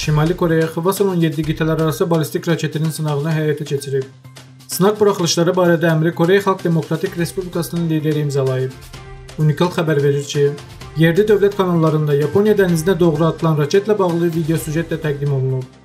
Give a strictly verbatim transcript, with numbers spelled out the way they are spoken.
Şimali Koreya Hwasong on yeddi qitələrarası ballistik raketinin sınağını həyata keçirib. Sınaq buraxılışları barədə əmri Koreya Xalq Demokratik Respublikasının lideri imzalayıb. Unikal xəbər verir ki, yerli dövlət kanallarında Yaponiya dənizinə doğru atılan raketlə bağlı video süjet də təqdim olunub.